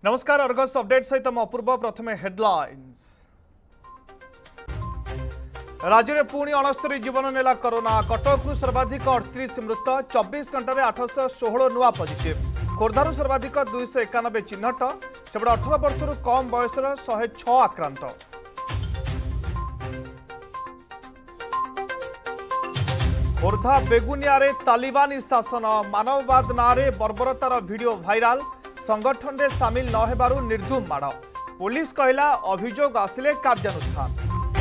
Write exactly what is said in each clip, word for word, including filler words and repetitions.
नमस्कार Argus update सहित अपूर्व प्रथमे हेडलाइंस। राज्य में पुणी अणस्तरी जीवन नेला कोरोना। कटक सर्वाधिक अड़तीस मृत चौबीस घंटे आठश षोह नुआ पॉजिटिव। खोर्धारू सर्वाधिक दुईश एकानबे चिन्हट सेपटे अठर वर्ष कम बयसर शहे छ आक्रांत। खोर्धा बेगुनिया तालिबानी शासन मानववाद नारे बर्बरतार वीडियो भाइराल। संगठन में सामिल न हेबारु निर्धूम माड़। पुलिस कहला अभियोग आसिले कार्यानुष्ठान।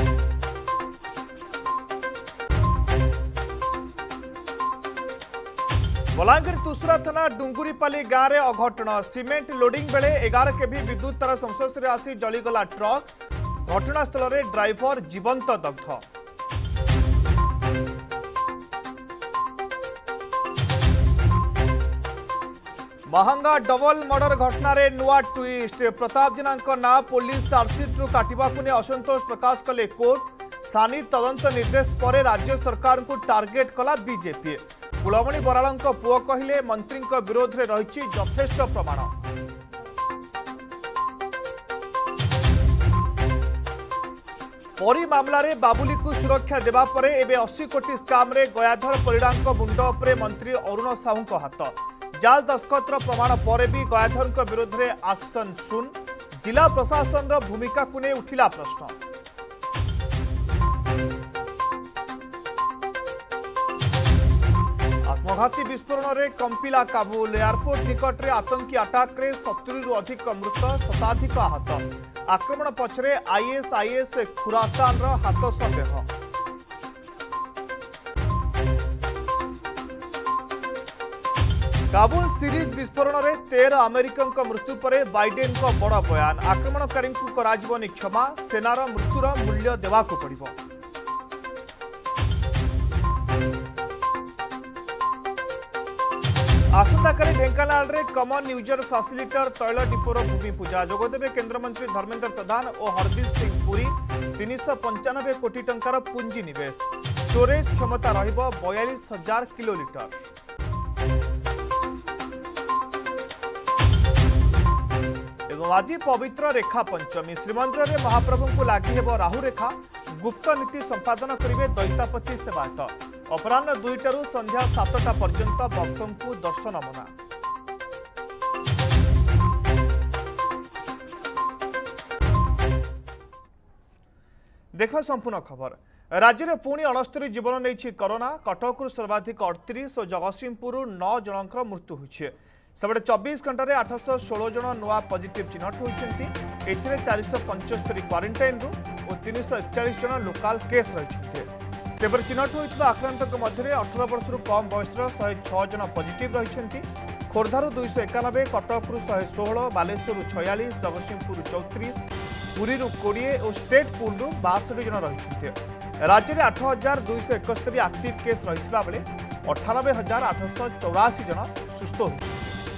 बलांगीर तुसुरा थाना डुंगुरीपाली गाँव में अघटन। सीमेंट लोडिंग बेले एगार केवी विद्युत तार संस्पर्श आसी जलीगला ट्रक। घटनास्थल में ड्राइवर जीवंत दग्ध। महंगा डबल मर्डर घटना रे नुआ ट्विस्ट। प्रताप जेना ना पुलिस चार्जसीट काटिबा को असंतोष प्रकाश कले कोर्ट। सानी तदंत निर्देश पर राज्य सरकार को टार्गेट कला बीजेपी। कुलमणि बराल पुओ कहले मंत्री विरोध में रही यथेष्ट प्रमाण। परी मामला रे बाबुली को सुरक्षा देवा परे एबे अस्सी कोटी स्काम रे गयाधर परिड़ा मुंड उपरे मंत्री अरुण साहू हाथ। जाल दस्खतर प्रमाण पर भी गयाधर विरोध में एक्शन सुन। जिला प्रशासन भूमिका को नहीं उठिला प्रश्न। आत्मघाती विस्फोरण में कंपिला काबुल। एयरपोर्ट निकट में आतंकी अटाक रे सत्तरी रु अधिक मृत शताधिक आहत। आक्रमण पछरे आईएसआईएस खुरासान हाथ संदेह। काबुल सीरीज विस्फोरण में तेरह अमेरिकन मृत्यु पर बाइडेन को बड़ बयान। आक्रमणकारी को क्षमा। सेनार मृत्युर मूल्य देवाक पड़िबो। आसंताकाली ढेंकानाल रे कमन यूजर फैसिलिटर तैल डिपोर भूमि पूजा। जोगदेवे केंद्रमंत्री धर्मेंद्र प्रधान और हरदीप सिंह पुरी। तीन सौ पंचानबे कोटी टंकार पुंजी निवेश। स्टोरेज क्षमता रहिबो बयालीस हजार किलोलीटर। आज पवित्र रेखा पंचमी। श्रीमंदिर में महाप्रभु को लगी हेब राहु रेखा। गुप्त नीति संपादन करेंगे दैतापति सेवायत। अपराह दुईटू संध्या सातटा पर्यंत भक्तों को दर्शन मना। देख संपूर्ण खबर। राज्य में पुणी अणस्तरी जीवन नहीं कोरोना। कटक सर्वाधिक अड़तीस और जगतसिंहपुर नौ जनकर मृत्यु होइछे। सेपटे चौबीस घंटे आठश षोह जन नुआ पॉजिटिव चिन्हट होती। चार सौ पंचस्तरी क्वारंटाइन और तीन सौ एकचाश जन लोकाल केस रही। सेपटे चिन्हट होता आक्रांत मध्य अठर वर्ष कम बयसर शहे छह जन पॉजिटिव रही। खोर्धारू दुईश एकानबे, कटकू शहे षोह, बालेश्वर छयालीस, जगतसिंहपुर चौतीस, पुरी कोड़े और स्टेट पुल बासठ जन रही। राज्य में आठ हजार दुईश एकस्तरी आक्टिव केस रही बेले अठानबे हजार आठश चौराशी जन सुस्थ होती।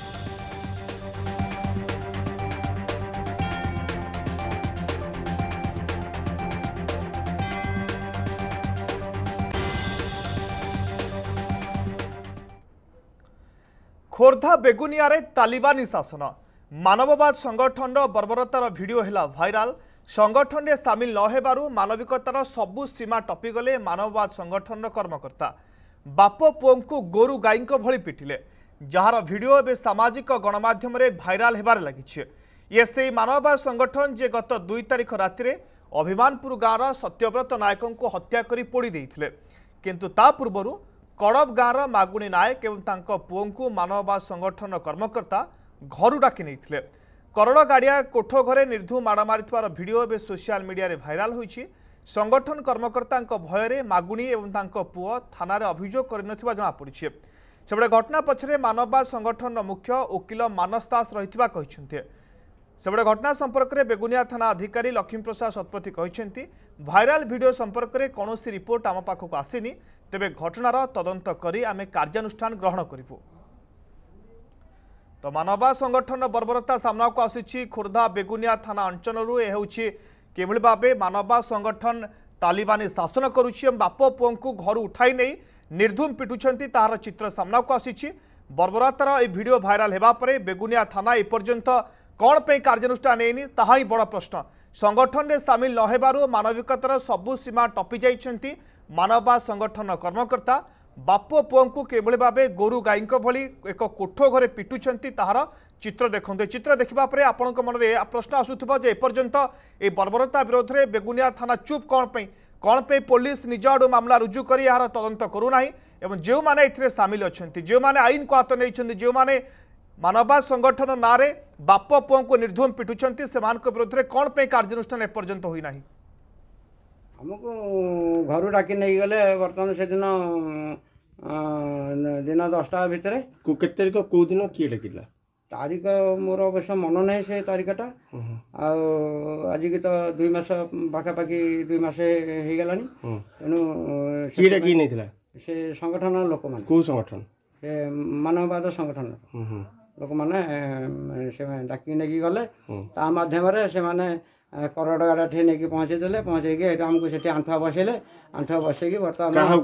खोर्धा बेगुनिया रे तालिबानी शासन मानववाद संगठन बर्बरतार वीडियो हेला भाइराल। संगठन में सामिल न हेबारु मानविकतार सबु सीमा टपिगले मानववाद संगठन कर्मकर्ता। बाप पुओं को गोरु गाई भली पिटिले, जार वीडियो एवं सामाजिक गणमाध्यम रे भाइराल हेबार लगी। ये से मानववाद संगठन जे गत दुई तारिख राति अभिमानपुर गाँव सत्यव्रत नायक को हत्या करी पोड़ी देइथिले। किंतु ता पूर्वरु कड़ब गाँव मागुणी नायक एवं तांको पुओं को मानववाद संगठन कर्मकर्ता घर डाकी नहीं। करोड़ गाड़िया कोठ घरे निर्धूम माड़ मारिथिबार वीडियो एवं सोशल मीडिया रे भाइराल होइछि। संगठन कर्मकर्ता भय मागुणी एवं तांको पुओ थाना रे अभियोग करनथिबा जଣା पड़िछि। सेबडे घटना पछरे मानववाद संगठन मुख्य वकिल मानस दास रहिथिबा कहिसंते। सेबडे घटना संपर्क में बेगुनिया थाना अधिकारी लक्ष्मी प्रसाद शतपथी कहते भाइराल वीडियो संपर्क में कौन रिपोर्ट आम पाखक आसीनी, तेबे घटनार तदंत करी आमे कार्यानुष्ठान ग्रहण करिवु। तो मानववाद संगठन बर्बरता सामना को आसी। खोर्धा बेगुनिया थाना अंचलरू ए होछि केवल भावे मानववाद संगठन तालिबानी शासन करुछि। बाप पुओं को घर उठाई नहीं निर्धूम पिटुछंती ताहार चित्र सामना को आसी। बर्बरतार ए वीडियो भाइराल हेबा परे बेगुनिया थाना एपर्यंत कौन पे कार्यानुष्ठान नहीं ताहा ही बड़ प्रश्न। संगठन में सामिल न हेबारु मानविकतार सबु सीमा टपी जाइछंती मानववाद संगठन कर्मकर्ता। बाप पुओं को किभली भावे गोरु गाई भली एक कोठो घरे पिटुंट ताहार चित्र देखते। चित्र देखा आपण मन में प्रश्न आसूब जे एपर्यंत ए बर्बरता विरोध में बेगुनिया थाना चुप कौन पे कौन पे पुलिस निज आड़ मामला रुजु कर यार तदंत करूना एवं जो माने इथिरे सामिल अछंती जो माने आईन को हाथ नहीं जो माने मानववाद संगठन ना रे बाप पुओं को निर्धूम पिटुंट से विरोध में कौन पे कार्यानुष्ठान एपर्यंत होई नाही। हमको घर डाकी नहीं गले बर्तमान से दिन दिन दसटा भितर केते तारिख को दिन किए डाकिला तारीख मोर अवश्य मन ना से तारीखटा आज की तो दुई मास पाखापाखि दुई मास हो गला तेणु किए डाकी नहीं थिला से संगठन लोक मान को संगठन से मानववाद संगठन लोक मैंने से डाकी नहीं गले ता माध्यम से माने करोड़ गाड़ा ठे नहीं पहुँचे देले पहुँचे आमको से आंठुआ बसैले आंठुआ बसैकी बर्तमान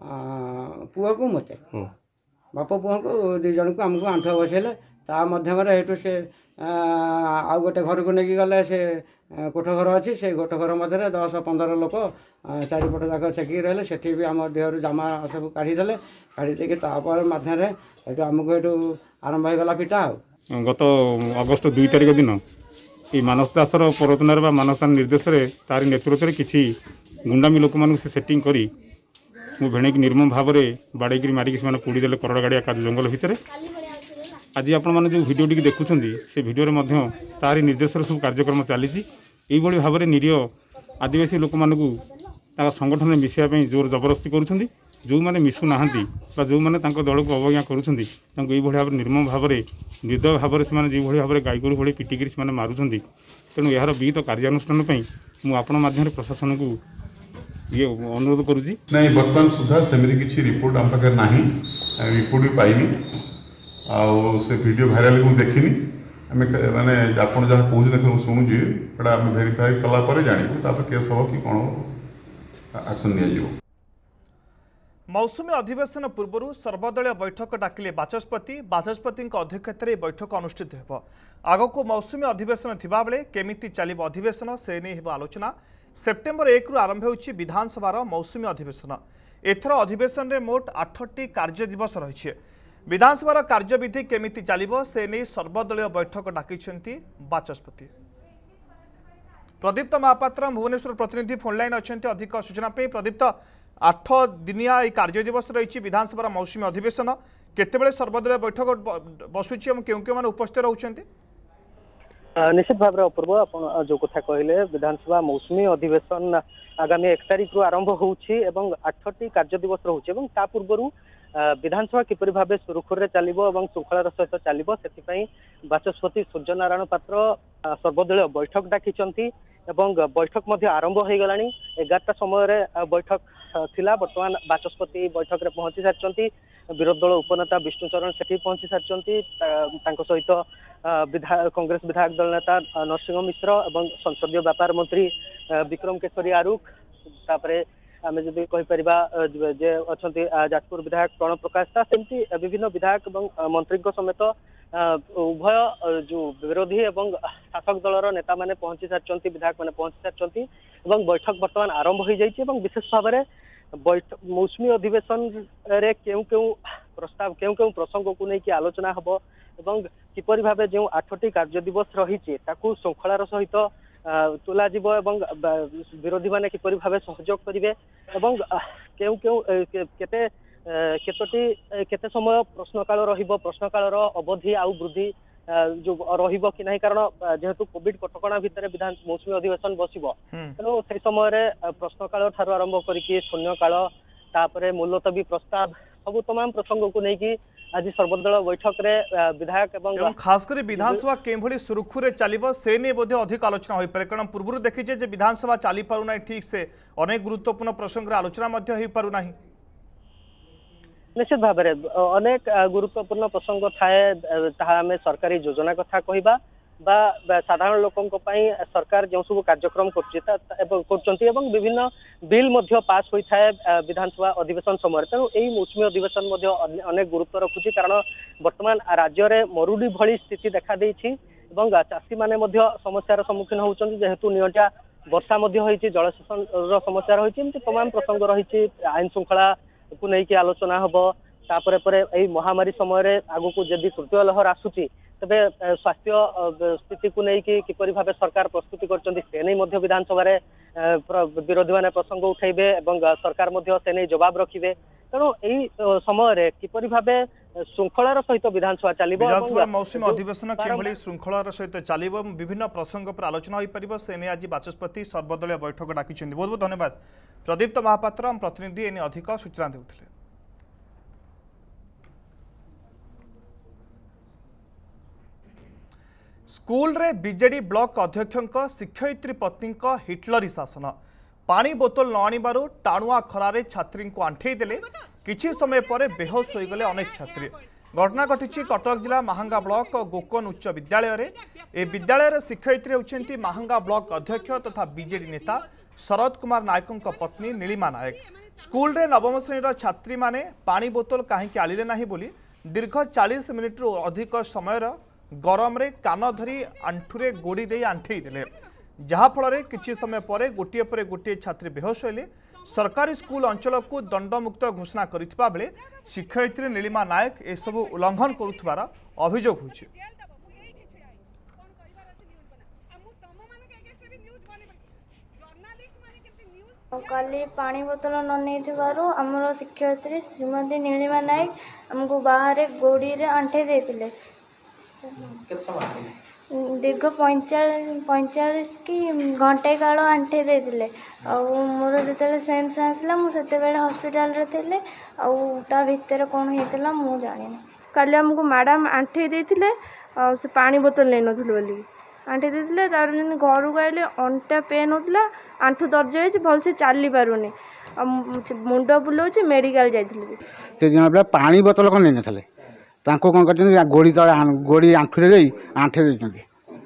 पुओ को मते बाप पुओ को दी जन को आमको आंठुआ बसैले ता मध्यम हेतु से आउ गोटे घर को लेकिन गले से कोठ घर अच्छी से गोट घर मध्य दस पंद्रह लोक चारिपट जाक चेकिंग रहे से भी आम देहर जामा सब काढ़ीदे काढ़ी मध्यम आमको ये आरंभ होगा पिटा। गत अगस्ट दुई तारिख दिन ये मानस दासर प्ररोचनार मानस दास निर्देश तार नेतृत्व में किसी गुंडामी लोक मान से सेटिंग करी मु भेणेक निर्मम भाव में बाड़े मारिक से पोड़ीदे करोड़ गाड़िया जंगल भितर। आज आपण मैंने जो भिडियो टी देखुं से भिडियो तार निर्देश सब कार्यक्रम चली भाव में निरीह आदिवासी लोक मानू संगठन में मिसाइवाई जोर जबरदस्ती करुँच जो मैंने मिशु ना जो मैंने दल को अवज्ञा करुँच भाव निर्मम भाव में निर्दय भाव में से भाव में गाई गोरु भाई पिटिकी से मारुंच तेणु यार विहित कार्यानुष्ठान मुझे प्रशासन को ये अनुरोध करुँची नहीं बर्तमान सुधा सेमती किसी रिपोर्ट आम पाखे ना रिपोर्ट भी पाइनी आउ से वीडियो भाइराल को देखनी आम मैंने आप जहाँ कहते शुणुची आम भेरीफाई कलापर जानू केस हम कि कौन एक्शन नि। मौसुमी अधिवेशन पूर्व सर्वदलीय बैठक डाकिले बाचस्पति बाचस्पति अध्यक्षतार बैठक अनुष्ठित हो। आगक मौसुमी अधिवेशन थिबा बेले केमिति चलिब अधिवेशन से नहीं हेब आलोचना। सेप्टेम्बर एक रु आरंभ होछि विधानसभार मौसुमी अधिवेशन। एथर अधिवेशन रे मोट आठटी कार्य दिवस रही। विधानसभार कार्यविधि केमिति चलिब से नहीं सर्वदलीय बैठक डाकिछन्ति बाचस्पति। प्रदीप्त महापात्र भुवनेश्वर प्रतिनिधि फोनलाइन अच्छा अधिक सूचना पे। प्रदीप्त आठ दिनिया कार्य दिवस रही विधानसभा मौसुमी अधिवेशन केतेबेले सर्वदलीय बैठक बसुची क्यों क्यों मैंने उपस्थित रहउछन्ति? निश्चित भाव में अपूर्व आप जो कथा कहले विधानसभा मौसुमी अधिवेशन आगामी एक तारिख रु आरंभ होउछि एवं आठटी कार्य दिवस रहुछि एवं ता पूर्वरु विधानसभा किपरि भाबे सुरुखुर चलिबो एवं श्रृंखलार सहित चलिबो सेथिपई बाचस्पति सूर्यनारायण पात्र सर्वदलीय बैठक डाकिचंती एवं बैठक मध्य आरंभ हो गलानी। एगारटा समय बैठक थिला बर्तमान बाचस्पति बैठक रे पहुंची सारचंती। विरोधी दल उपनेता विष्णुचरण सेठी पहुंची सारचंती सहित विधायक कांग्रेस विधायक दल नेता नरसिंह मिश्र एवं संसदीय व्यापार मंत्री विक्रम केशरी आरुख तापरे आम जब कहीपर जे अच्छा जाजपुर विधायक प्रणव प्रकाश दास सेमती विभिन्न विधायक और मंत्री समेत उभय जो विरोधी एवं शासक दलर नेता मैंने पहुंची सारी विधायक मैंने पहुंची सारी बैठक बर्तमान आरंभ हो जाइए। विशेष भाव में बैठक मौसुमी अधिवेशन रे केउ केउ प्रस्ताव केउ केउ प्रसंग को लेकिन आलोचना हम एवं किपरि भाबे जो आठटी कार्य दिवस रही श्रृंखलार सहित तुला जीव एवं विरोधी माने किपरि भाबे सहयोग करिवे एवं केउ केउ केते केतोटी केते समय प्रश्नकाल रहिबो प्रश्नकालर अवधि आउ वृद्धि जो रहिबो कि नहीं कारण जेहेतु कोविड कटकणा भितर विधान मौसुमी अधिवेशन बसिबो तेणु से समय प्रश्नकाल ठारू आरंभ करिकि शून्यकाल तापरे मुलतवी प्रस्ताव सब तमाम प्रसंग को लेकिन आज सर्वदलीय बैठक रे विधायक एवं खास कर विधानसभा केभली सुरुखुरे चलिबो से ने बोधे अधिक आलोचना होई पारे कारण पूर्व देखिजे जे विधानसभा चली पारु नाही ठीक से अनेक गुरुत्वपूर्ण प्रसंग रे आलोचना मध्य होई पारु नाही। निश्चित भाव में अनेक गुरुत्वपूर्ण प्रसंग थाए ताहा आमे सरकारी योजना कथा कहिबा बा साधारण लोकंक पई सरकार जो सब कार्यक्रम करछी एवं विभिन्न बिल मध्य पास होई थाए विधानसभा अधिवेशन समय तेणु यही मौसुमी अधिवेशन मध्य अनेक गुरुत्व रखुची कारण वर्तमान राज्य में मरुडी भली स्थिति देखा देइछि ଏବଂ ଚାଷୀ ମାନେ ମଧ୍ୟ समस्यार सम्मुखीन होउछन्ति जेहेतु नियंटा वर्षा मध्य होइछि जलसेचन रो समस्या रहिछि एमति तमाम प्रसंग रहिछि आईन श्रृंखला को नै कि आलोचना हबो तापरे परे एई महामारी समय रे आगु को जदि तृतीय लहर आसुछि तबे स्वास्थ्य स्थिति को नै कि किपरि भाबे सरकार प्रस्तुति करछन्ति से नै मध्य विधानसभा रे विरोधी माने प्रसंग उठाइबे एवं सरकार मध्य से नै जवाब रखिबे तेणु एई समय रे किपरि भाबे श्रृंखलार सहित विधानसभा चलिबो विधानसभा मौसुमी अधिवेशन किभଳି श्रृंखलार सहित चलिबो विभिन्न प्रसंग पर आलोचना होई परिबो से नै आज बाचस्पति सर्वदलीय बैठक डाकिछन्ति। बहुत बहुत धन्यवाद प्रदीप्त महापात्र हम प्रतिनिधि एने अधिक सूचना देउथिले। स्कूल रे बीजेडी ब्लॉक अध्यक्षक शिक्षयित्री पत्नी हिटलरी शासन पानी बोतल न आणिबारु टाणुआ खरारे छात्री को आंठे देले किछि समय पर बेहोश हो गले अनेक छात्री। घटना घटी कटक जिला महांगा ब्लॉक गोकन उच्च विद्यालय रे ए विद्यालय शिक्षयित्री होउछन्ती महांगा ब्लॉक अध्यक्ष तथा बीजेडी नेता शरद कुमार नायक पत्नी नीलिमा नायक। स्कूल रे नवम श्रेणी छात्री माने पानी बोतल काहेकि आलिले नाही बोली दीर्घ चालीस मिनिट रु अधिक समय गरम रे कान धरी आंठुरे गोड़ी दे आंठे देले जहा फल किछि समय पर गोटे पर गोटे छात्री बेहोश होइले। सरकारी स्कूल अंचल को दंडमुक्त घोषणा करितबा बेले शिक्षयित्री नीलिमा नायक ए सब उल्लंघन करुथबार अभियोग होछि। काली पानी बोतल न आमर शिक्षयित्री श्रीमती नीलिमा नायक आमको बाहर गोड़ी रे आंठे देथिले दीर्घ पैंचाश कि घंटे काल आंठे देथिले मोर जो सेन्स आसला मुझे हॉस्पिटल रे थिले ता भितर कौन होता मु जानी काली आमको मैडम आंठे देथिले से पानी बोतल ले नथिले बोली आंठे देथिले तार जन घर को आइले अंटा पेन होतला आंठू दर्ज होइछ भलसे चली पारुनी मुंड बुलाउछ मेडिकल जाइथिले से जन पानी बोतल कोन नै नथले तांको कोन करछन गोड़ी तळे गोड़ी आंठुरे देई आंठे देछन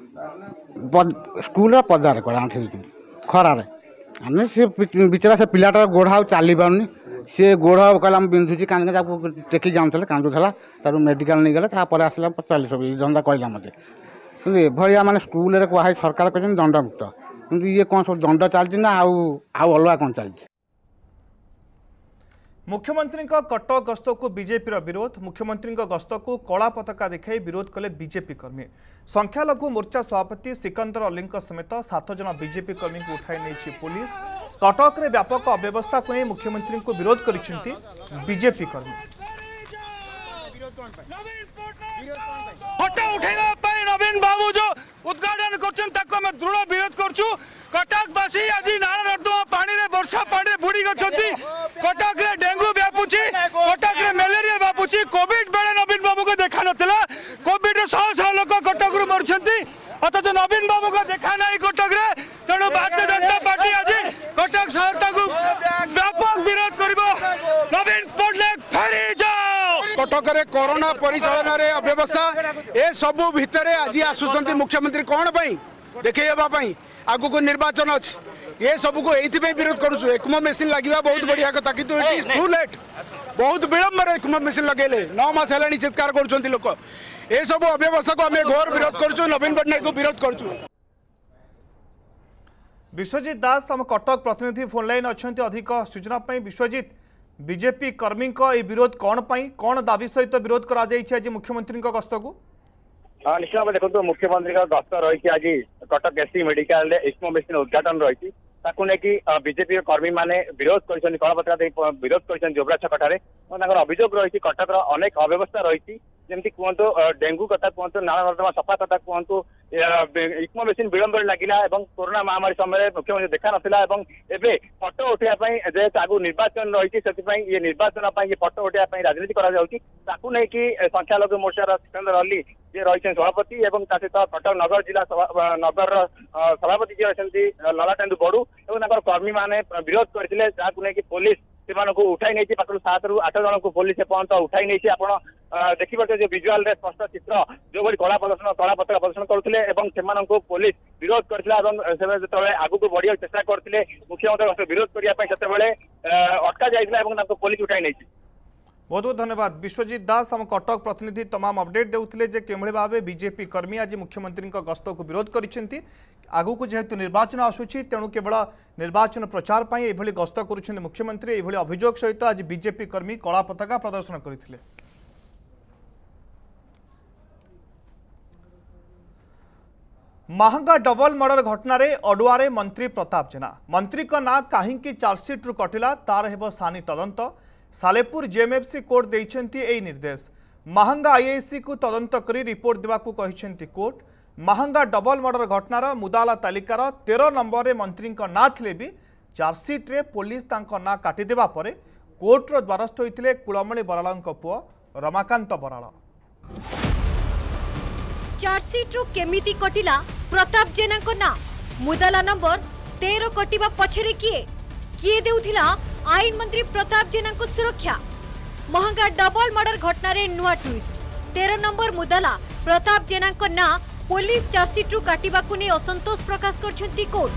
स्कूल पदार कर आंठे देछन खरारे आने से बिचरा से पिलाटा गोड़ा चली पारुनी से गोड़ कहला बिंधुची कान टेकी जाऊले कांदुला तार मेडिकल नहीं गले तापर आसला चालीस धंदा कहला मत कि एभलिया माने स्कूल कह सरकार कहते दंडमुक्त कि ये कौन सब दंड चलती ना आउ अलग कौन चलती। मुख्यमंत्री कटक गस्त को बीजेपी विरोध मुख्यमंत्री गस्त को कला पताका देखाई विरोध कले बीजेपी कर्मी संख्यालघु मोर्चा सभापति सिकंदर अली समेत सात जन बीजेपी कर्मी को उठाई नहीं पुलिस कटक रे व्यापक अव्यवस्था को नहीं मुख्यमंत्री को विरोध करिसेंती बीजेपी कर्मी। फोटो उठेगा पाई नवीन बाबू जो उद्घाटन करछन ताको मैं दृढ़ विरोध करछु। कटकवासी आज नाला नर्दमा पानी रे वर्षा पानी बुड़ी गछंती कटक रे डेंगू व्यापुची कटक रे मलेरिया व्यापुची कोविड बेले नवीन बाबू को देखा नथिला कोविड रे सौ सौ लोक कटक रू मरछंती अथच नवीन बाबू को देखा नाही कटक रे तेणु भारतीय जनता पार्टी आज कटक शहर को व्यापक विरोध करिबो। नवीन पटनायक फेरी जाओ कटक रे कोरोना परिचालन रे अव्यवस्था ए सबु भितरे आज आसुचंती मुख्यमंत्री कोन पई देखैबा पई आगु को निर्वाचन अच्छे ये सब को ये विरोध करूँ एक्मो मेसीन लगे बहुत बढ़िया कथा कि टू लेट बहुत विलम्ब एक्मो मेसीन लगे नौ मास है चित्कार कर लोक ये सब अव्यवस्था को आम घोर विरोध करूँ नवीन पटनायक को विरोध करूँ। विश्वजित दास आम कटक प्रतिनिधि फोन लाइन अच्छा अधिक सूचना विश्वजित बीजेपी कर्मी विरोध कौन कौन दाबी सहित विरोध कर मुख्यमंत्री गस्त को निश्चित भाव देखो मुख्यमंत्री गस्त रही आज Cuttack SC medical ECMO machine उद्घाटन रही बीजेपी कर्मी मैंने विरोध कर कलापत्र विरोध कर जोबरा छकठार अभियोग रही कटक अनेक अव्यवस्था रही जमी कहतु डेंगू कथा कहतु नाला नर्दमा सफा कथा कहतु एक्मो मेसीन विलंब लगिला कोरोना महामारी समय मुख्यमंत्री देखा नाला एवं फटो उठाई जेहेतु आगु निर्वाचन रही ये निर्वाचन ये फटो उठाई राजनीति कर संख्यालघु मोर्चार सिकंदर अली जी रही सभापति और सहित कटक नगर जिला नगर सभापति जी रही ललाटेन्दु बड़ू और कर्मी मैंने विरोध करते जहाँ पुलिस से उठाई नहीं पाखु सात रु आठ जन को पुलिस एपर्त उठाई नहीं आप देखिए जो विजुआल स्पष्ट चित्र जो भाई कला प्रदर्शन कला पताका प्रदर्शन करते पुलिस विरोध करते आगु को बढ़िया चेष्टा करते मुख्यमंत्री विरोध करने से अटका जाइए पुलिस उठाई नहीं। बहुत बहुत धन्यवाद विश्वजीत दास आम कटक प्रतिनिधि तमाम अपडेट देउथिले जे केमळे भाबे बीजेपी कर्मी आज मुख्यमंत्री गस्त को विरोध करिसेंती आगु को जेहेतु निर्वाचन आसुची तेणु केवल निर्वाचन प्रचार पाई एभली गस्त करुछन्ते मुख्यमंत्री एभली अभियोग सहित आज बीजेपी कर्मी कला पताका प्रदर्शन करथिले। महंगा डबल मर्डर घटना अडुआरे मंत्री प्रताप जेना मंत्री का ना कहीं चार्जसीट रु कटिला तार हेब सानी तदंत सालेपुर जेएमएफसी कोर्ट देइछन्ती एई निर्देश महंगा आईआईसी को तदंत करी रिपोर्ट देवाकू कहिछन्ती कोर्ट महंगा डबल मर्डर घटनार मुदाला तालिकार तेरह नंबर रे मंत्री ना थिले भी चार्जसीट रे पुलिस तांको ना काटिदेबा परे कोर्टर द्वारस्थ होइतिले कुलमणि बराळଙ୍କ पुओ रमाकांत बराळ। चार्जसीट रु केमिति कटिला प्रताप जेना को ना मुदाला नंबर तेरह कटिबा पछरे किए किए देउथिला आईन मंत्री प्रताप जेना को सुरक्षा महंगा डबल मर्डर घटना रे नुआ ट्विस्ट तेरह नंबर मुदाला प्रताप जेना को ना पुलिस चार्जसीट रु काटिबा को नै असंतोष प्रकाश करछंती कोर्ट।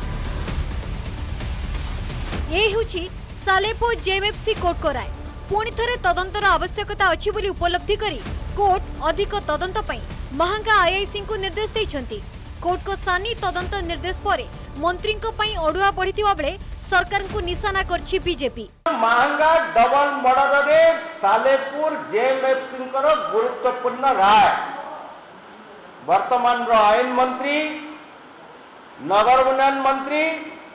ए हुची सालेपुर जेएमएफसी कोर्ट को राय पुणी थरे तदंतर आवश्यकता अछि बोली उपलब्धि करी कोर्ट अधिक तदंत पई महंगा आईआईसी को निर्देश दैछंती। कोर्ट को सानी तदंत निर्देश परे मंत्री को पई अडुआ बढ़िथिबा बेले सरकार को निशाना करछि बीजेपी। महंगा डबल मर्डर रे सालेपुर जेएमएफसी को गुरुत्वपूर्ण राय वर्तमान रो आईन मंत्री नगर उन्नयन मंत्री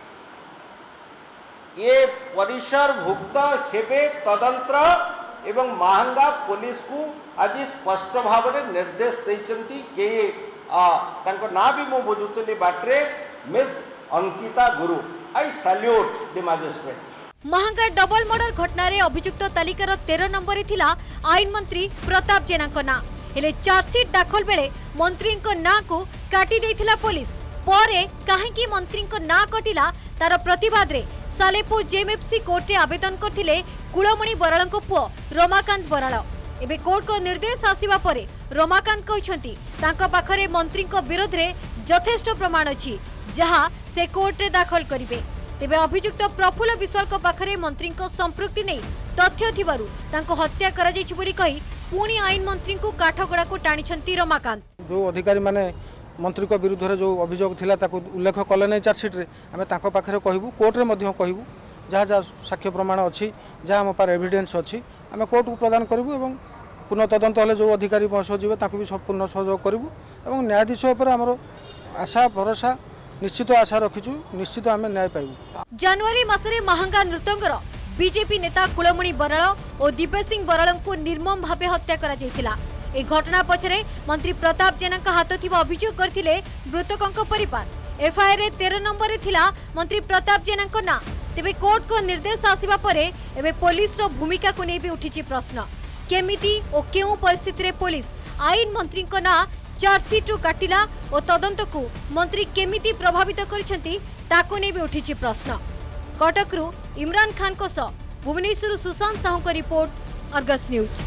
ये परिसर भुक्त खेबे तदंत्र एवं महंगा पुलिस को आज स्पष्ट भाव में निर्देश देइचंती के तांको ना भी मु बुझुतली बाटरे miss Ankita Guru I salute the magistrate. Mahanga double murder घटना रे अभियुक्त तालिकार तेरह नंबर थिला आईन मंत्री प्रताप जेना को ना हेले चार्जसीट दाखल बेले मंत्री को ना को काटी देथिला पुलिस परे काहेकि मंत्री को ना कटिला तार प्रतिवाद रे सालेपुर जेएमएफसी कोर्ट रे आवेदन करथिले कुलमणि बराळଙ୍କ पुओ रमाकांत बराळ। एबे कोर्ट को निर्देश आसीबा परे रमाकांत कहछंती तांका पाखरे मंत्री को विरोध रे यथेष्ट प्रमाण अछि जहा से कोर्ट रे दाखल करिवे। तेबे अभियुक्त प्रफुल्ल विश्वाल को पाखरे मंत्री को संपृक्ति नै तथ्य थिबारु तांको हत्या करा जायछि बोली कहि पुणी आईन मंत्री को काठगड़ा को टाणीछंती रमाकांत। जो अधिकारी माने मंत्री को विरुद्ध रे जो अभियोग थिला ताको उल्लेख कले नै चार्जसीट रे आमे ताको पाखरे कहबू कोर्ट रे मध्य कहबू जहाँ जहाँ साक्ष्य प्रमाण अच्छी जहाँ आम पार एविडेंस अच्छी आम कोर्ट को प्रदान करूँ और पुनः तदंत हेले जो अधिकारी सजीवे ताकू भी पूर्ण सहयोग करूँ और न्यायाधीश उपर आमर आशा भरोसा निश्चित आशा रखीचु निश्चित आम न्याय पाइबू। जनवरी मासरे महंगा नृतंगर बीजेपी नेता कुलमणि बराळ और दिव्य सिंह बराळ को निर्मम भावे हत्या करा जायतिला। ए घटना पछरे मंत्री प्रताप जेना हाथ थिबा अभियोग करथिले मृतकଙ୍କ परिवार। एफआईआर रे तेरह नंबर रे थिला मंत्री प्रताप जेना ना तेबे कोर्ट को निर्देश आसीबा परे एबे पुलिस रो भूमिका को नै भी उठिछि प्रश्न केमिति ओ केउ परिस्थिति रे पुलिस आईन मंत्री को ना चार्जसीट रु काटिला और तदंत को मंत्री केमिति प्रभावित करिसेंती ताको नै भी उठिछि प्रश्न। कटक रु इमरान खान को सह भुवनेश्वर सुशांत साहू को रिपोर्ट अर्गस न्यूज।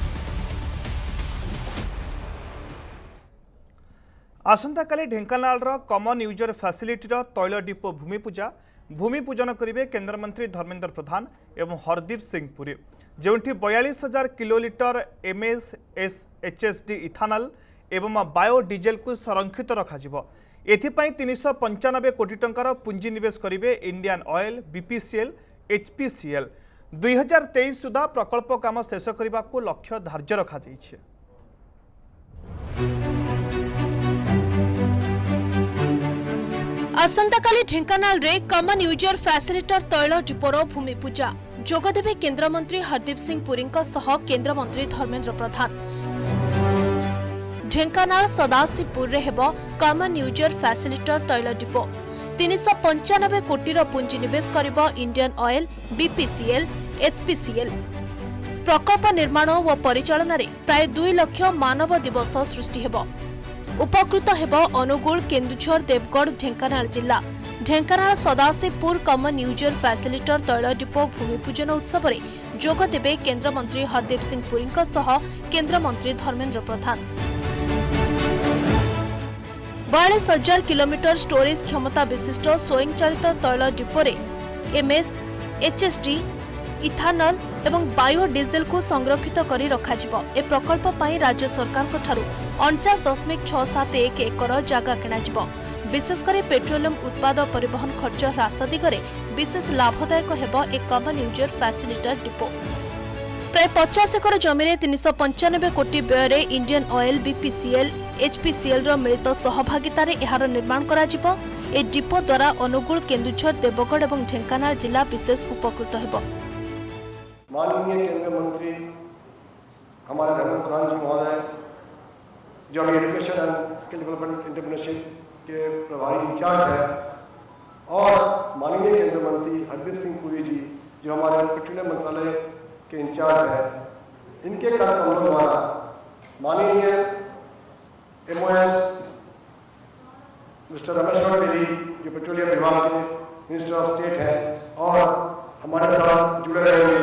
आसंता काली ढेंकानाल कमन यूजर फैसिलिटी तैल डिपो भूमि पूजा भूमि पूजन करेंगे केन्द्रमंत्री धर्मेंद्र प्रधान एवं हरदीप सिंह पुरी जोठी बयालीस हजार kilolitre MS S HSD ethanol एवं बायोडीजेल को संरक्षित रखा एथिपाई तीन सौ पंचानबे कोटी टंकार पुंजी निवेश करेंगे इंडियन ऑयल बीपीसीएल एचपीसीएल दुई हजार तेईस सुधा प्रकल्प काम शेष करने को लक्ष्य धार्य रखा जाइए। आसंताकाली ढेंकानाल रे कमन यूजर फैसिलिटर तैल डिपोर भूमि पूजा जोगदेवे केन्द्रमंत्री हरदीप सिंह पुरी सह केन्द्रमंत्री धर्मेंद्र प्रधान। ढेंकानाल सदाशिवपुर रे हेबो कमन यूजर फैसिलिटर तैल डिपो तीन सौ पंचानबे कोटी पुंजीनिवेश करिबो इंडियन ऑयल बीपीसीएल एचपीसीएल प्रकल्प निर्माण और परिचालन रे प्राय दुई लाख मानव दिवस सृष्टि हेबो। उपकृत हेब अनुगुल केन्दुझर देवगढ़ ढेंकानाल जिला Dhenkanal Sadashivpur common user facility तैल डिपो भूमि पूजन उत्सव में जोगदेवे केन्द्रमंत्री हरदीप सिंह पुरी सह केन्द्रमंत्री धर्मेंद्र प्रधान। बयालीस हजार किलोमीटर स्टोरेज क्षमता विशिष्ट स्वयंचालित तैल डिपोरे एमएस एचएसडी इथानल एवं बायोडीजेल को संरक्षित करी रखाजिबो। ए प्रकल्प पई राज्य सरकार को ठारू उनचास दशमिक छह सात एक एकर जगह किणाजिबो। विशेषकर पेट्रोलियम उत्पाद परिवहन खर्च ह्रास दिगरे विशेष लाभदायक हेबो ए कमन यूजर फैसिलिटर डिपो। प्राय पचास एकर जमीन तीन सौ पंचानबे कोटी व्यय इंडियन ऑयल बीपीसीएल एचपीसीएल रो मिलित सहभागितार एहार निर्माण कराजिबो। ए डिपो द्वारा अनुगुल केन्दुझर देवगढ़ और ढेंकानाल जिला विशेष उपकृत हेबो। माननीय केंद्रीय मंत्री हमारे धर्मेंद्र प्रधान जी महोदय जो अभी education and skill development entrepreneurship के प्रभारी इंचार्ज है, और माननीय केंद्रीय मंत्री हरदीप सिंह पुरी जी जो हमारे पेट्रोलियम मंत्रालय के इंचार्ज हैं, इनके कर कमलों द्वारा माननीय एमओएस मिस्टर रमेश्वर तेली जो पेट्रोलियम विभाग के मिनिस्टर ऑफ स्टेट हैं और हमारे साथ जुड़े रहेंगे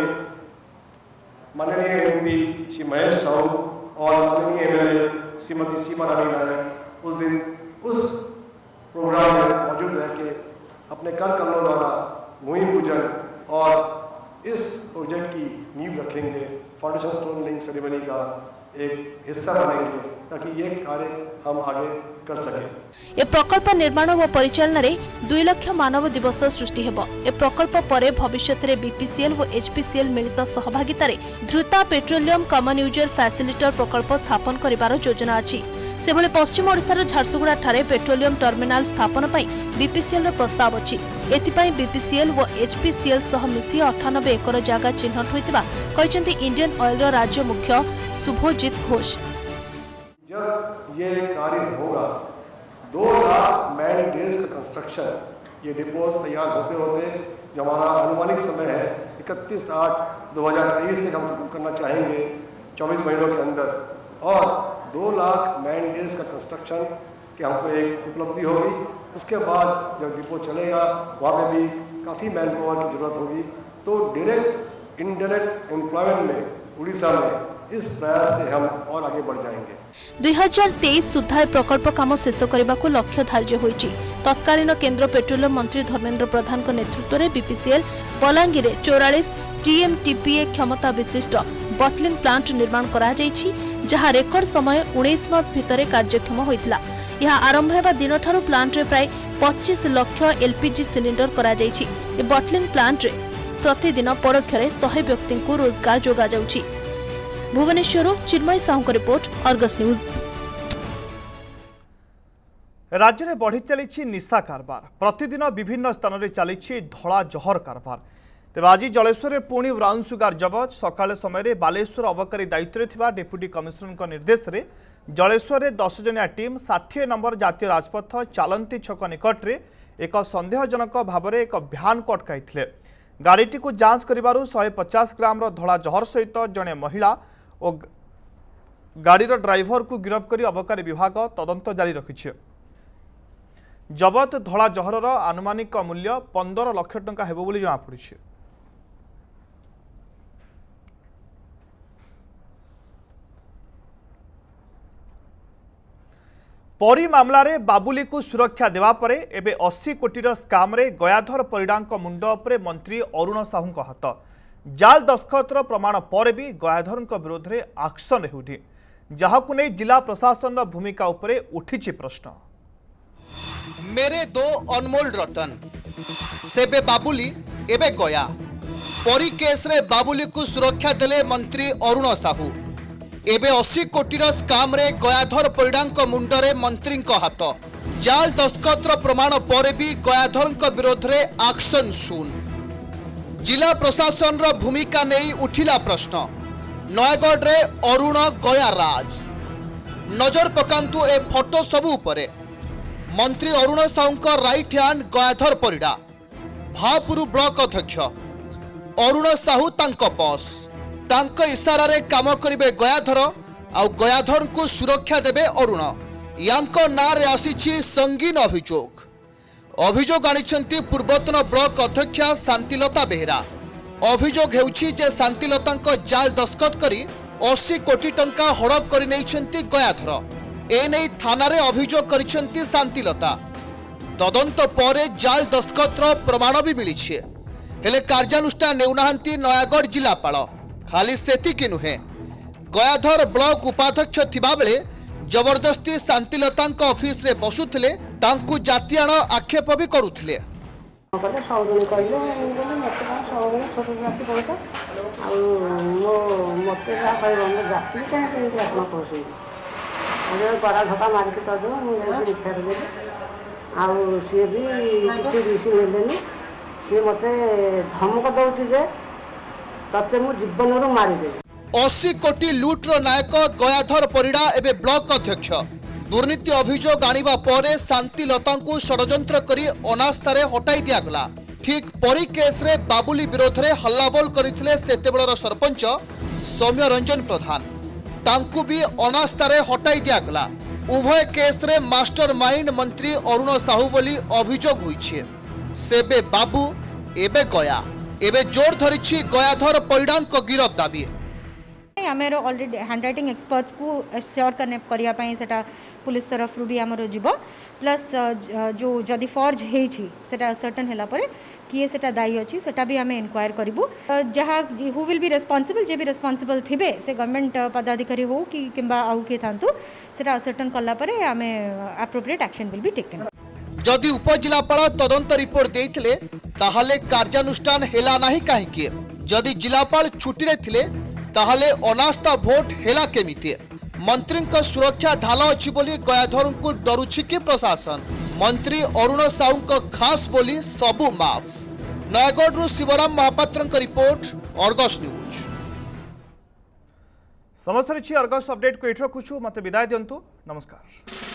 माननीय एमपी श्री महेश साहू और माननीय एमएलए श्रीमती सीमा रानी नायक उस दिन उस प्रोग्राम में मौजूद रह के अपने कर कमलों द्वारा भूमि पूजन और इस प्रोजेक्ट की नींव रखेंगे, फाउंडेशन स्टोन लेइंग सेरेमनी का एक हिस्सा बनेंगे ताकि ये कार्य हम आगे कर सकें। ए प्रकल्प निर्माण व परिचालन रे दुई लाख मानव दिवस सृष्टि हेबो। ए प्रकल्प परे भविष्य रे बीपीसीएल व एचपीसीएल मिलित सहभागिता रे धृता पेट्रोलियम कमन यूजर फैसिलिटर प्रकल्प स्थापन करिवार योजना अछि। सेभले पश्चिम ओडिशार झारसुगुड़ा ठारे पेट्रोलियम टर्मिनाल स्थापन पई बीपीसीएल रो प्रस्ताव अछि। एथिपई बीपीसीएल व एचपीसीएल सह मिसी अठानबे एकर जगह चिन्हट होइतिबा कहिसेंती इंडियन ऑयल रो राज्य मुख्य शुभजीत घोष। जब ये कार्य होगा दो लाख मैन डेज का कंस्ट्रक्शन ये डिपो तैयार होते होते जो हमारा अनुमानिक समय है इकतीस आठ दो हज़ार तेईस तक हम खत्म करना चाहेंगे चौबीस महीनों के अंदर, और दो लाख मैन डेज का कंस्ट्रक्शन की हमको एक उपलब्धि होगी। उसके बाद जब डिपो चलेगा वहाँ पे भी काफ़ी मैन पावर की ज़रूरत होगी, तो डायरेक्ट इनडायरेक्ट एम्प्लॉयमेंट में उड़ीसा में इस प्रयास से हम और आगे बढ़ जाएंगे। दुई हजार तेईस सुधा प्रकल्प काम शेष करने को लक्ष्य धार्य होइछि। तत्कालीन केंद्र पेट्रोलियम मंत्री धर्मेंद्र प्रधान नेतृत्व में बीपीसीएल बलांगीर चौरालीस टीएमटीपीए क्षमता विशिष्ट बटलिंग प्लांट निर्माण करा जाइछि, जहां रेकर्ड समय उन्नीस मास भितर कार्यक्षम होइतिला। यह आरंभ हेबा दिन ठारू प्लांट रे प्राय पच्चीस लाख एलपीजी सिलिंडर करा जाइछि। ए बटलिंग प्लांट रे प्रतिदिन परोक्ष रे सौ व्यक्ति को रोजगार जोगा जाउछि। भुवनेश्वर चिन्मय साहू को रिपोर्ट, अर्गस न्यूज। राज्य में बढ़ी चली निशा कारबार, प्रतिदिन विभिन्न स्थान में चली धला जहर कारबार। तेज आज जलेश्वर में पुणी ब्राउन सुगार जबत। सकाल समय बालेश्वर अबकारी दायित्व में डेप्यूटी कमिशनर निर्देश में जलेश्वर में दस जनिया टीम षाठी नंबर जातीय राजपथ चालंती छक निकट में एक सन्देहजनक भाव में एक भ्यान को अटकाई। गाड़ीटी को जांच कर शहे पचास ग्राम धला जहर सहित जड़े महिला और गाड़ीर ड्राइवर को गिरफ्त कर अबकारी विभाग तदंत जारी रखिছে। जबत धला जहरर आनुमानिक मूल्य पंदर लाख टंका हेबो बोली जଣାपड़ी। परी मामला रे बाबुली को सुरक्षा देवा परे एबे अस्सी कोटीर स्काम रे गयाधर परिडा मुंड उपरे मंत्री अरुण साहू हाथ। जाल दस्खतर प्रमाण पर भी गयाधर विरोध में एक्शन हेउठी, जहाकु नै जिला प्रशासन भूमिका उपरे उठिछि प्रश्न। मेरे दो अनमोल रतन सेबे बाबुली एबे गया परी केस रे बाबुली को सुरक्षा देले मंत्री अरुण साहू। एबे अस्सी कोटीर स्काम रे गयाधर परिडा मुंडरे मंत्री हाथ। जाल दस्खतर प्रमाण पर भी गयाधर विरोध में एक्शन सुन। जिला प्रशासन रो भूमिका नहीं उठिला प्रश्न। नयगढ़ रे अरुण गया राज नजर पकांतु ए फोटो सबू उपरे। मंत्री Arun Sahu right hand Gayadhar Parida, Bhapur block अध्यक्ष अरुण साहू तांको बॉस। तांको इशारा रे काम करिवे गयाधर आउ गयाधर को सुरक्षा देबे अरुण। यांको नारे आसीछि संगीन अभियोग। अभियोग आनिछंती पूर्वतन ब्लॉक अध्यक्षा शांतिलता बेहेरा। अभियोग हेउछि जे शांतिलता जाल दस्खत करी अस्सी कोटी टंका हड़प करि नैछंती गयाधर। ए नै थाना रे अभियोग करिछंती शांतिलता। तदंत परे जाल दस्खतर प्रमाण भी मिलिछे। हेले कार्यानुष्ठान नेउनाहांती नयागढ़ जिलापाल। खाली सेतिकी नुहे, गयाधर ब्लॉक उपाध्यक्ष थिबा बेले जबरदस्ती शांतिलता ऑफिस रे बसुथिले तांकु जातियाण आक्षेप भी करुथिले। गड़ा धक्का मारिक तो मुझे रिक्शा देली आउ सी भी किसी रिसी नेले सी मत धमक दौर जे ते मु जीवन रू मारिदेवी। अस्सी कोटी लुट्र नायक गयाधर परिड़ा एबे ब्लॉक अध्यक्ष। दुर्नीति अभियोग आनिबा परे शांतिलता षड्यंत्र करी अनास्थारे हटाई दियागला। ठीक परी केस रे बाबुली विरोध रे हल्लाबोल करथिले सेतेबेलर सरपंच सौम्य रंजन प्रधान, तांकु भी अनास्थारे हटाई दियागला। उभय केस रे मास्टर माइंड मंत्री अरुण साहू बोली अभियोग होइछे। सेबे बाबू एबे गया एबे जोर धरिछि गयाधर परिडांक गिरफ दाबी। आमेर ऑलरेडी हैंडराइटिंग एक्सपर्ट्स को श्योर करने करिया पई सेटा पुलिस तरफ रु भी आमर जीव प्लस जो जदि फर्ज हेछि सेटा सर्टेन हैला परे किए सेटा दायी अछि सेटा भी आमे इंक्वायर करिवु। जहा हु विल बी रेस्पोंसिबल जे भी रेस्पोंसिबल थिबे से गवर्नमेंट पदाधिकारी हो कि किंबा आउ के थांतु सेटा सर्टेन कला परे आमे appropriate action will be taken. जदि उपजिलापाल तदंत रिपोर्ट देइथिले ताहाले कार्यानुष्ठान हेला नाही काहेकि? जदि जिलापाल छुट्टी रे थिले ताहाले अनास्था भोट हेला केमिति? मंत्री सुरक्षा ढाल अच्छी बोली गयाधर को डरुछि कि प्रशासन? मंत्री अरुण साहू खास बोली सबू माफ। Nayagarh Shivram Mohapatra report, Argus news. समस्त अर्गस अपडेट को ये रखुछु, मत विदाय दिंतु, नमस्कार।